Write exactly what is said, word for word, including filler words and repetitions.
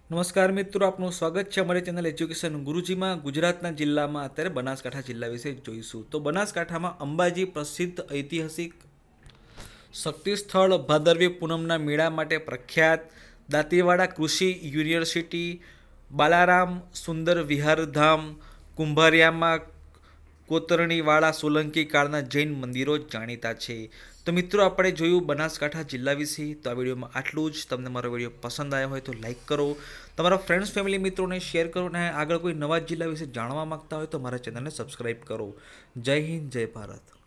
નમસ્કાર મિત્રો, આપનું સ્વાગત છે અમારી ચેનલ એજ્યુકેશન ગુરુજીમાં. ગુજરાતના જિલ્લામાં અત્યારે બનાસકાંઠા જિલ્લા વિશે જોઈશું. તો બનાસકાંઠામાં અંબાજી પ્રસિદ્ધ ઐતિહાસિક શક્તિ સ્થળ, ભાદરવી પૂનમના મેળા માટે પ્રખ્યાત, દાંતીવાડા કૃષિ યુનિવર્સિટી, બાલારામ સુંદર વિહારધામ, કુંભારિયામાં કોતરણીવાળા સોલંકી કાળના જૈન મંદિરો જાણીતા છે. તો મિત્રો, આપણે જોયું બનાસકાંઠા જિલ્લા વિશે. તો આ વિડીયોમાં આટલું જ. તમને મારો વિડીયો પસંદ આવ્યો હોય તો લાઇક કરો, તમારા ફ્રેન્ડ્સ ફેમિલી મિત્રોને શેર કરો, અને આગળ કોઈ નવા જિલ્લા વિશે જાણવા માગતા હોય તો મારા ચેનલને સબસ્ક્રાઈબ કરો. જય હિન્દ, જય ભારત.